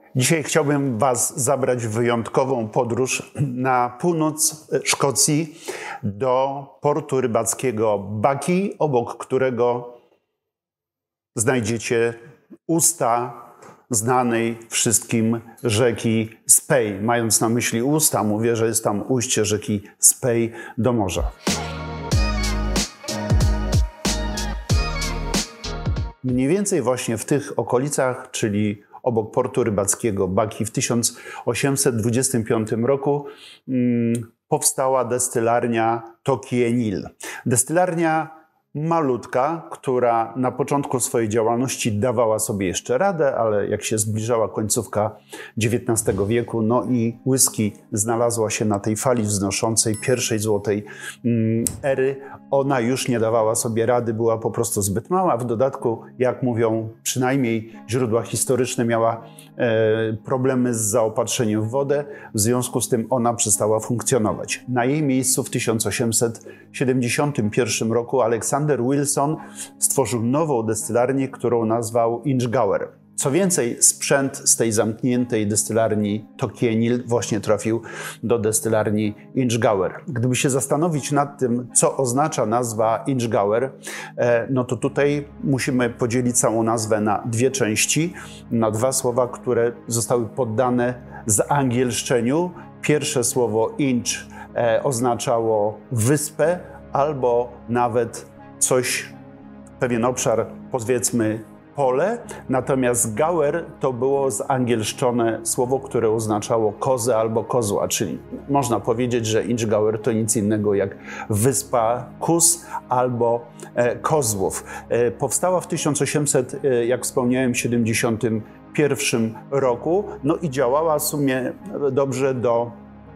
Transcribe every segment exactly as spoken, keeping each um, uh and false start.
Dzisiaj chciałbym Was zabrać w wyjątkową podróż na północ Szkocji do portu rybackiego Buckie, obok którego znajdziecie usta znanej wszystkim rzeki Spey. Mając na myśli usta, mówię, że jest tam ujście rzeki Spey do morza. Mniej więcej właśnie w tych okolicach, czyli obok portu rybackiego Buckie, w tysiąc osiemset dwudziestym piątym roku hmm, powstała destylarnia Tokyenil. Destylarnia malutka, która na początku swojej działalności dawała sobie jeszcze radę, ale jak się zbliżała końcówka dziewiętnastego wieku, no i whisky znalazła się na tej fali wznoszącej pierwszej złotej mm, ery, ona już nie dawała sobie rady, była po prostu zbyt mała. W dodatku, jak mówią przynajmniej źródła historyczne, miała e, problemy z zaopatrzeniem w wodę, w związku z tym ona przestała funkcjonować. Na jej miejscu w tysiąc osiemset siedemdziesiątym pierwszym roku Alexander Wilson stworzył nową destylarnię, którą nazwał Inchgower. Co więcej, sprzęt z tej zamkniętej destylarni Tokyenil właśnie trafił do destylarni Inchgower. Gdyby się zastanowić nad tym, co oznacza nazwa Inchgower, no to tutaj musimy podzielić całą nazwę na dwie części, na dwa słowa, które zostały poddane zangielszczeniu. Pierwsze słowo inch oznaczało wyspę albo nawet coś, pewien obszar, powiedzmy pole, natomiast gower to było zangielszczone słowo, które oznaczało kozę albo kozła, czyli można powiedzieć, że Inchgower to nic innego jak wyspa kóz albo e, kozłów. E, powstała w tysiąc osiemset, e, jak wspomniałem, siedemdziesiątym pierwszym roku, no i działała w sumie dobrze do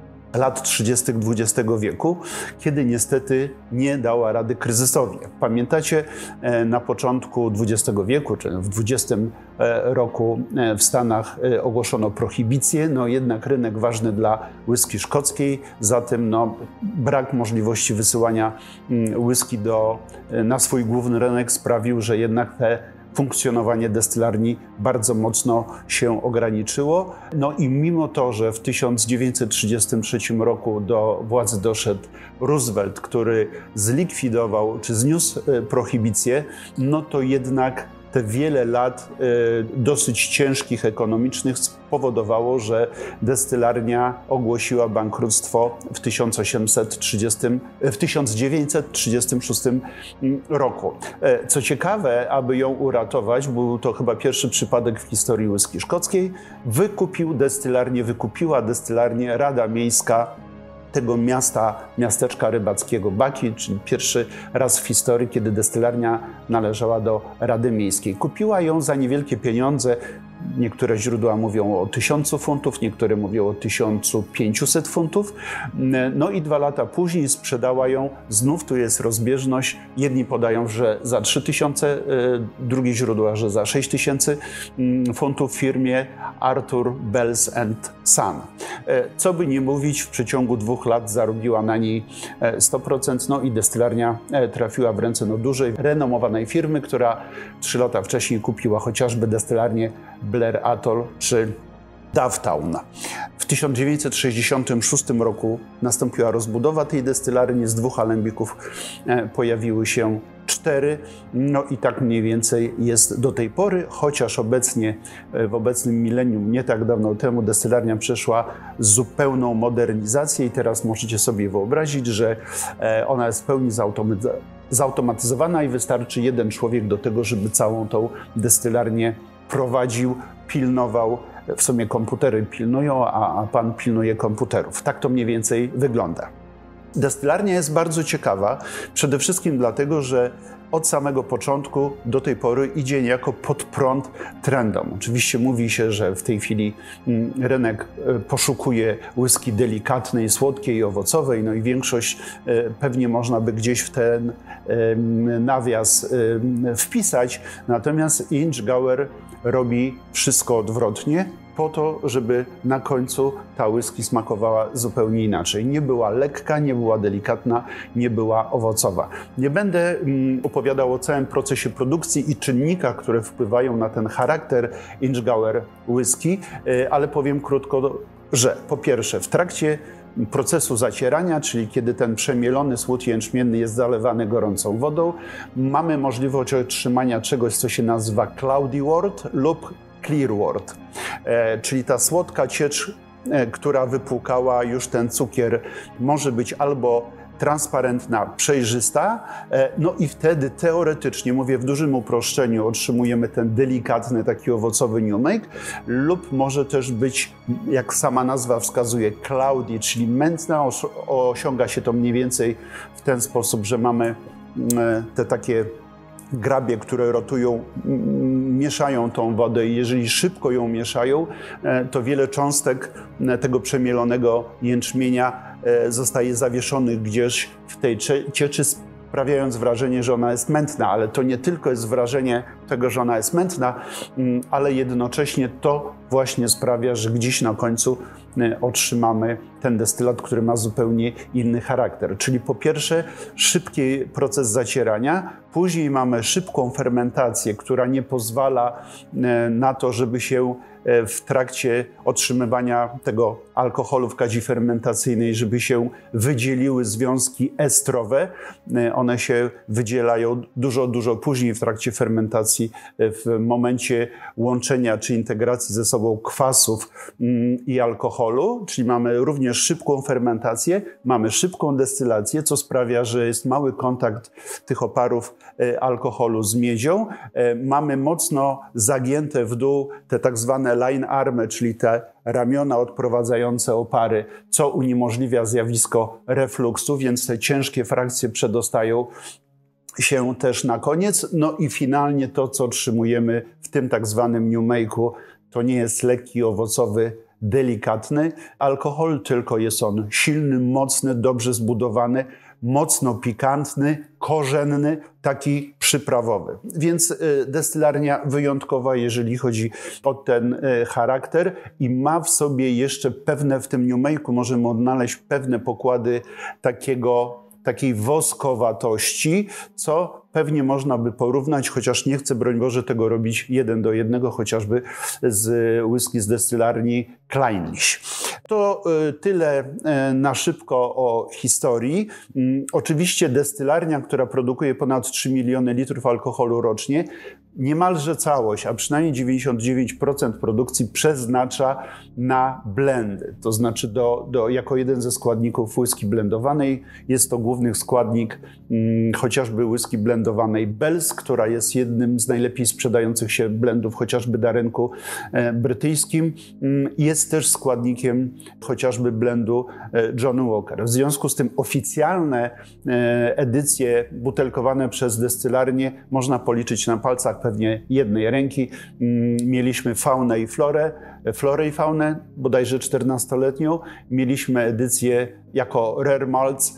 lat trzydziestych dwudziestego wieku, kiedy niestety nie dała rady kryzysowi. Jak pamiętacie, na początku dwudziestego wieku, czyli w dwudziestym roku w Stanach ogłoszono prohibicję, no jednak rynek ważny dla whisky szkockiej, zatem no, brak możliwości wysyłania whisky do, na swój główny rynek sprawił, że jednak te funkcjonowanie destylarni bardzo mocno się ograniczyło. No i mimo to, że w tysiąc dziewięćset trzydziestym trzecim roku do władzy doszedł Roosevelt, który zlikwidował czy zniósł prohibicję, no to jednak te wiele lat y, dosyć ciężkich ekonomicznych spowodowało, że destylarnia ogłosiła bankructwo w tysiąc osiemset trzydziestym, w tysiąc dziewięćset trzydziestym szóstym roku. Co ciekawe, aby ją uratować, był to chyba pierwszy przypadek w historii whisky szkockiej, wykupił destylarnię, wykupiła destylarnię Rada Miejska tego miasta, miasteczka rybackiego Buckie, czyli pierwszy raz w historii, kiedy destylarnia należała do Rady Miejskiej. Kupiła ją za niewielkie pieniądze. Niektóre źródła mówią o tysiącu funtów, niektóre mówią o tysiącu pięciuset funtów. No i dwa lata później sprzedała ją. Znów tu jest rozbieżność. Jedni podają, że za trzy tysiące, drugie źródła, że za sześć tysięcy funtów w firmie Arthur Bells and Son. Co by nie mówić, w przeciągu dwóch lat zarobiła na niej sto procent, no i destylarnia trafiła w ręce no, dużej, renomowanej firmy, która trzy lata wcześniej kupiła chociażby destylarnię Blair Atoll czy Dufftown. W tysiąc dziewięćset sześćdziesiątym szóstym roku nastąpiła rozbudowa tej destylarni, z dwóch alembików pojawiły się cztery, no i tak mniej więcej jest do tej pory, chociaż obecnie, w obecnym milenium, nie tak dawno temu, destylarnia przeszła zupełną modernizację i teraz możecie sobie wyobrazić, że ona jest w pełni zautomatyzowana i wystarczy jeden człowiek do tego, żeby całą tą destylarnię prowadził, pilnował. W sumie komputery pilnują, a, a pan pilnuje komputerów. Tak to mniej więcej wygląda. Destylarnia jest bardzo ciekawa, przede wszystkim dlatego, że od samego początku do tej pory idzie niejako pod prąd trendom. Oczywiście mówi się, że w tej chwili rynek poszukuje whisky delikatnej, słodkiej i owocowej, no i większość pewnie można by gdzieś w ten nawias wpisać, natomiast Inchgower robi wszystko odwrotnie po to, żeby na końcu ta whisky smakowała zupełnie inaczej. Nie była lekka, nie była delikatna, nie była owocowa. Nie będę mm, opowiadał o całym procesie produkcji i czynnikach, które wpływają na ten charakter Inchgauer whisky, yy, ale powiem krótko, że po pierwsze w trakcie procesu zacierania, czyli kiedy ten przemielony słód jęczmienny jest zalewany gorącą wodą, mamy możliwość otrzymania czegoś, co się nazywa cloudy wort lub clear wort, e, czyli ta słodka ciecz, e, która wypłukała już ten cukier, może być albo transparentna, przejrzysta, e, no i wtedy teoretycznie, mówię w dużym uproszczeniu, otrzymujemy ten delikatny, taki owocowy new make, lub może też być, jak sama nazwa wskazuje, cloudy, czyli mętna. Osiąga się to mniej więcej w ten sposób, że mamy e, te takie grabie, które rotują, mieszają tą wodę i jeżeli szybko ją mieszają, to wiele cząstek tego przemielonego jęczmienia zostaje zawieszonych gdzieś w tej cieczy, sprawiając wrażenie, że ona jest mętna, ale to nie tylko jest wrażenie tego, że ona jest mętna, ale jednocześnie to właśnie sprawia, że gdzieś na końcu otrzymamy ten destylat, który ma zupełnie inny charakter. Czyli po pierwsze szybki proces zacierania, później mamy szybką fermentację, która nie pozwala na to, żeby się w trakcie otrzymywania tego alkoholu w kadzi fermentacyjnej, żeby się wydzieliły związki estrowe. One się wydzielają dużo, dużo później w trakcie fermentacji, w momencie łączenia czy integracji ze sobą kwasów i alkoholu, czyli mamy również szybką fermentację, mamy szybką destylację, co sprawia, że jest mały kontakt tych oparów alkoholu z miedzią. Mamy mocno zagięte w dół te tak zwane line army, czyli te ramiona odprowadzające opary, co uniemożliwia zjawisko refluksu, więc te ciężkie frakcje przedostają się też na koniec. No i finalnie to, co otrzymujemy w tym tak zwanym new make'u, to nie jest lekki, owocowy, delikatny alkohol, tylko jest on silny, mocny, dobrze zbudowany, mocno pikantny, korzenny, taki przyprawowy. Więc destylarnia wyjątkowa, jeżeli chodzi o ten charakter i ma w sobie jeszcze pewne, w tym new make'u możemy odnaleźć pewne pokłady takiego, takiej woskowatości, co pewnie można by porównać, chociaż nie chcę, broń Boże, tego robić jeden do jednego, chociażby z whisky z destylarni Clynelish. To tyle na szybko o historii. Oczywiście destylarnia, która produkuje ponad trzy miliony litrów alkoholu rocznie, niemalże całość, a przynajmniej dziewięćdziesiąt dziewięć procent produkcji przeznacza na blendy. To znaczy do, do, jako jeden ze składników whisky blendowanej. Jest to główny składnik hmm, chociażby whisky blendowanej Bell's, która jest jednym z najlepiej sprzedających się blendów chociażby na rynku e, brytyjskim. Hmm, jest też składnikiem chociażby blendu e, Johnny Walker. W związku z tym oficjalne e, edycje butelkowane przez destylarnię można policzyć na palcach pewnie jednej ręki. Mieliśmy faunę i florę, florę i faunę, bodajże czternastoletnią. Mieliśmy edycję jako Rare Malts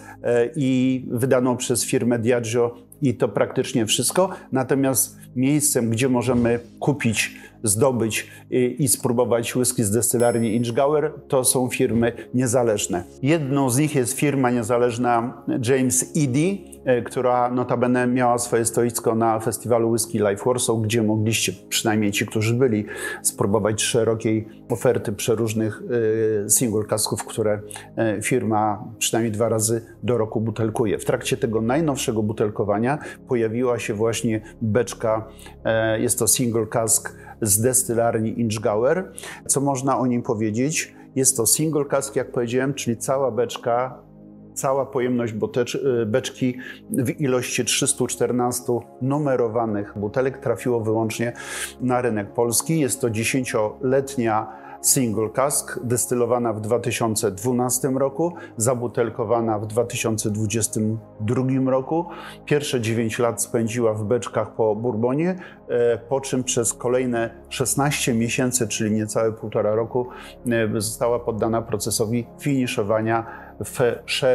i wydaną przez firmę Diageo i to praktycznie wszystko. Natomiast miejscem, gdzie możemy kupić, zdobyć i, i spróbować whisky z destylarni Inchgauer, to są firmy niezależne. Jedną z nich jest firma niezależna James Eady, która notabene miała swoje stoisko na festiwalu Whisky Live Warsaw, gdzie mogliście, przynajmniej ci, którzy byli, spróbować szerokiej oferty przeróżnych y, single casków, które y, firma przynajmniej dwa razy do roku butelkuje. W trakcie tego najnowszego butelkowania pojawiła się właśnie beczka, y, jest to single cask z destylarni Inchgauer. Co można o nim powiedzieć? Jest to single cask, jak powiedziałem, czyli cała beczka, cała pojemność beczki w ilości trzystu czternaście numerowanych butelek trafiło wyłącznie na rynek polski. Jest to dziesięcioletnia single cask, destylowana w dwa tysiące dwunastym roku, zabutelkowana w dwa tysiące dwudziestym drugim roku. Pierwsze dziewięć lat spędziła w beczkach po bourbonie, po czym przez kolejne szesnaście miesięcy, czyli niecałe półtora roku, została poddana procesowi finiszowania w sherry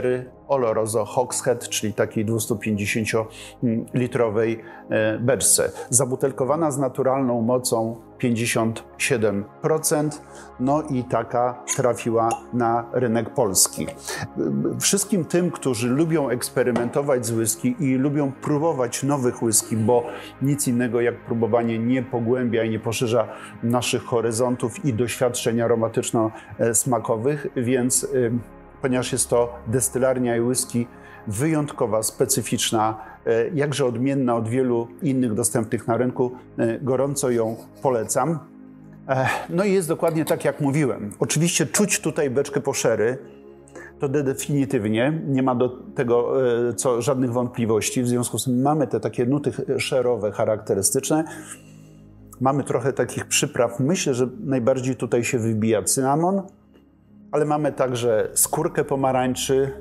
Oloroso Hogshead, czyli takiej dwiestupięćdziesięciolitrowej beczce. Zabutelkowana z naturalną mocą pięćdziesiąt siedem procent, no i taka trafiła na rynek polski. Wszystkim tym, którzy lubią eksperymentować z whisky i lubią próbować nowych whisky, bo nic innego jak próbowanie nie pogłębia i nie poszerza naszych horyzontów i doświadczeń aromatyczno-smakowych, więc ponieważ jest to destylarnia i whisky wyjątkowa, specyficzna, jakże odmienna od wielu innych dostępnych na rynku, gorąco ją polecam. No i jest dokładnie tak, jak mówiłem. Oczywiście czuć tutaj beczkę po sherry, to definitywnie, nie ma do tego co, żadnych wątpliwości. W związku z tym mamy te takie nuty sherrowe charakterystyczne. Mamy trochę takich przypraw. Myślę, że najbardziej tutaj się wybija cynamon, ale mamy także skórkę pomarańczy.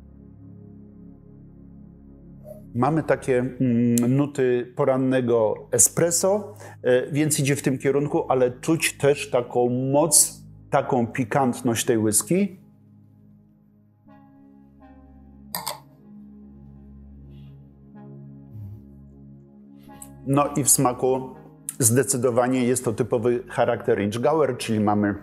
Mamy takie mm, nuty porannego espresso, e, więc idzie w tym kierunku, ale czuć też taką moc, taką pikantność tej whisky. No i w smaku zdecydowanie jest to typowy charakter Inchgauer, czyli mamy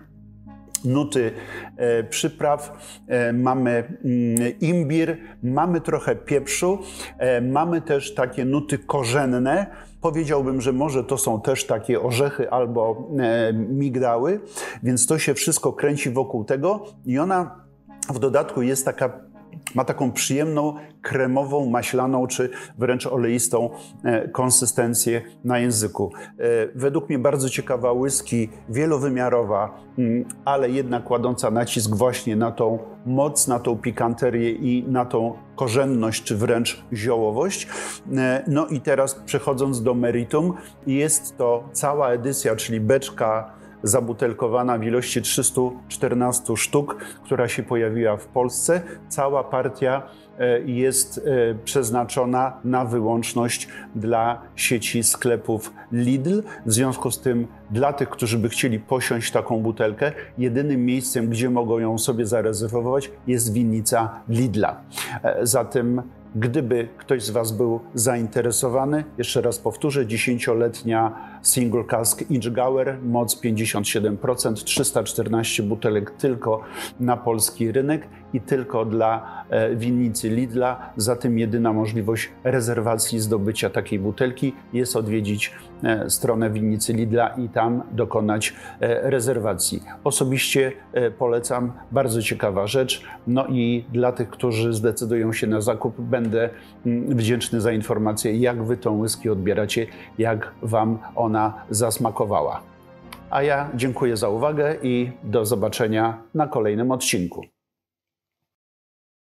nuty e, przypraw, e, mamy mm, imbir, mamy trochę pieprzu, e, mamy też takie nuty korzenne. Powiedziałbym, że może to są też takie orzechy albo e, migdały, więc to się wszystko kręci wokół tego i ona w dodatku jest taka, ma taką przyjemną, kremową, maślaną czy wręcz oleistą e, konsystencję na języku. E, według mnie bardzo ciekawa whisky, wielowymiarowa, m, ale jednak kładąca nacisk właśnie na tą moc, na tą pikanterię i na tą korzenność czy wręcz ziołowość. E, no i teraz przechodząc do meritum, jest to cała edycja, czyli beczka zabutelkowana w ilości trzysta czternaście sztuk, która się pojawiła w Polsce. Cała partia jest przeznaczona na wyłączność dla sieci sklepów Lidl. W związku z tym dla tych, którzy by chcieli posiąść taką butelkę, jedynym miejscem, gdzie mogą ją sobie zarezerwować, jest winnica Lidla. Zatem gdyby ktoś z Was był zainteresowany, jeszcze raz powtórzę, dziesięcioletnia single cask Inchgauer, moc pięćdziesiąt siedem procent, trzysta czternaście butelek tylko na polski rynek i tylko dla winnicy Lidla. Zatem jedyna możliwość rezerwacji zdobycia takiej butelki jest odwiedzić stronę winnicy Lidla i tam dokonać rezerwacji. Osobiście polecam, bardzo ciekawa rzecz. No i dla tych, którzy zdecydują się na zakup, będę wdzięczny za informację, jak Wy tą whisky odbieracie, jak Wam ona zasmakowała. A ja dziękuję za uwagę i do zobaczenia na kolejnym odcinku.